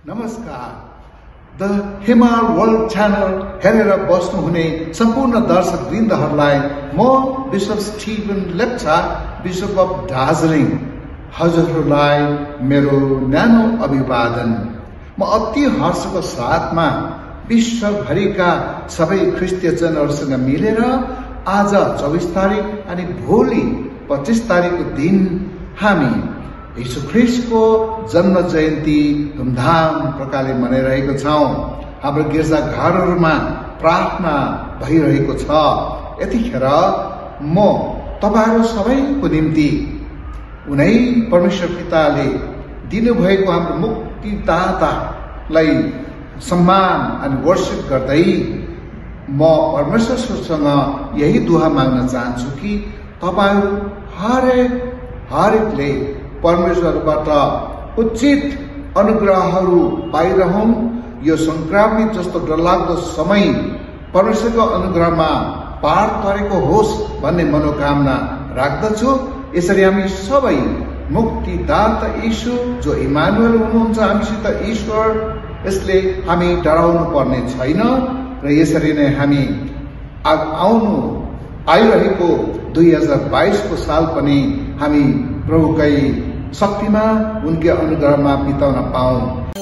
नमस्कार। द हिमाल world channel हेरेर बस्नुहुने सम्पूर्ण दर्शक वृन्दहरूलाई म bishop Stephen Lepcha, bishop of Darjeeling, हजुरहरूलाई मेरो न्यानो अभिवादन। म अति हर्षको साथमा विश्वभरिका सबै ख्रिस्टियनहरूसँग मिलेर आज 24 तारिक अनि भोलि 25 तारिकको दिन हामी यीशु ख्रिस्टको जन्म जयन्ती धुमधाम प्रकारले मनाइरहेको छौं। हाम्रो गिर्जाघरहरूमा प्रार्थना भइरहेको छ। यतिखेर म तपाईहरु सबैको निम्ति उनै परमेश्वर पिताले दिनुभएको हाम्रो मुक्तिदातालाई सम्मान अनि वर्शिप गर्दै म परमेश्वरसँग यही दुआ माग्न चाहन्छु कि तपाईहरु हरेकले परमेश्वरबाट उचित अनुग्रहहरू पाइरहौं। यो संक्रामित जस्तो डरलाग्दो समय परमेश्वरको अनुग्रहमा पार तरेको होस् भन्ने मनोकामना राख्दछु। यसरी हामी सबै मुक्तिदाता यीशु जो इमानुएल हुनुहुन्छ, हामीसित ईश्वर, यसले हामी डराउनु पर्ने छैन र यसरी नै हामी आइरहेको 2022 को साल पनि हामी प्रभुकै शक्तिमा उनके अनुग्रहमा बिताउन पाऊं।